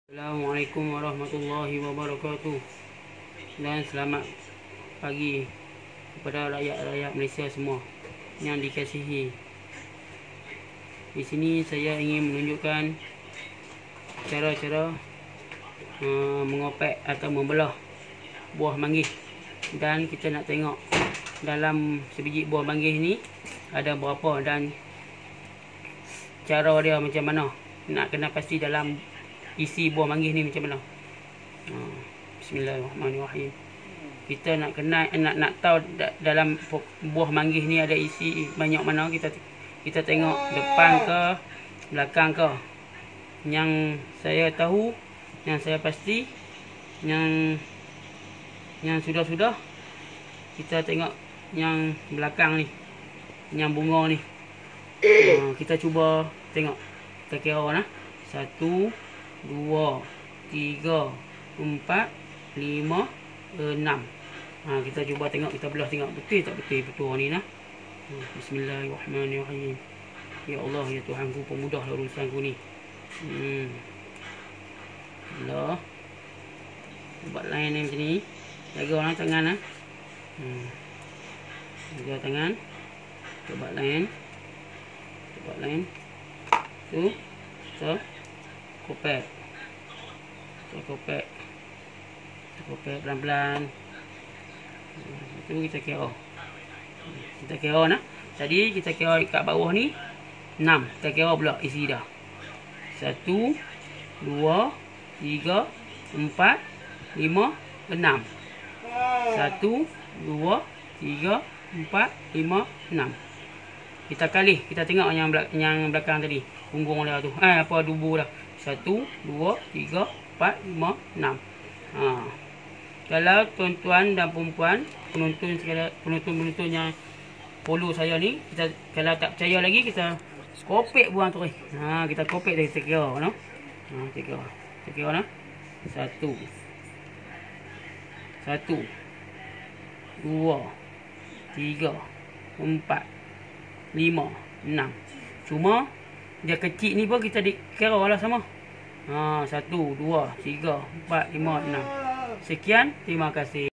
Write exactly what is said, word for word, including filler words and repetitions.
Assalamualaikum warahmatullahi wabarakatuh. Dan selamat pagi kepada rakyat-rakyat Malaysia semua yang dikasihi. Di sini saya ingin menunjukkan cara-cara uh, mengopek atau membelah buah manggis. Dan kita nak tengok dalam sebiji buah manggis ni ada berapa dan cara dia macam mana. Nak kena pasti dalam isi buah manggis ni macam mana. Ha, Bismillahirrahmanirrahim. Kita nak kenal, nak nak tahu dalam buah manggis ni ada isi banyak mana. Kita kita tengok depan ke belakang ke. Yang saya tahu, yang saya pasti, yang yang sudah-sudah kita tengok yang belakang ni, yang bunga ni. Ha, kita cuba tengok. Kita kira lah. Satu, dua, tiga, empat, lima, enam. Ha, kita cuba tengok, kita belah tengok betul tak betul betul ni nah. Ha, Bismillahirrahmanirrahim. Ya Allah, ya Tuhanku, pemudahlah urusanku ni. Hmm. Belah. Buat lain ni macam ni. Jaga orang tangan ah. Hmm. Jaga tangan. Coba lain. Coba lain. Tu. So. Kopek. Kita kopek. Kita kopek pelan-pelan. Itu kita kira. Kita kira nah. Tadi kita kira kat bawah ni enam. Kita kira pula isi dah. Satu, dua, tiga, empat, lima, enam. Satu, dua, tiga, empat, lima, enam. Kita kali, kita tengok yang belakang, yang belakang tadi. Punggung dia tu. Eh, apa dubu dah. Satu, dua, tiga, empat, lima, enam. Ha. Kalau tuan-tuan dan perempuan, penonton penonton-penonton yang follow saya ni, kita kalau tak percaya lagi, kita kopek buang tu. Ha, kita kopek dari kita kira, no? Ha, kita kira. Kita kira nah. Satu. Satu. Dua. Tiga. Empat. Lima. Enam. Cuma dia kecil ni pun kita kira lah sama. Ha, satu, dua, tiga, empat, lima, enam. Sekian, terima kasih.